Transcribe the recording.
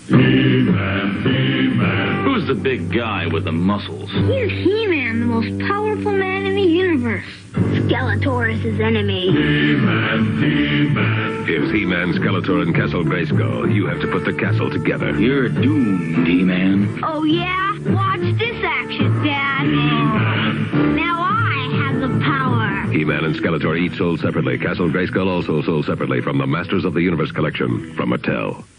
He-Man, He-Man. Who's the big guy with the muscles? He's He-Man, the most powerful man in the universe. Skeletor is his enemy. He-Man, He-Man. Here's He-Man, Skeletor, and Castle Grayskull. You have to put the castle together. You're doomed, He-Man. Oh, yeah? Watch this action, Dad. Now I have the power. He-Man and Skeletor each sold separately. Castle Grayskull also sold separately from the Masters of the Universe collection from Mattel.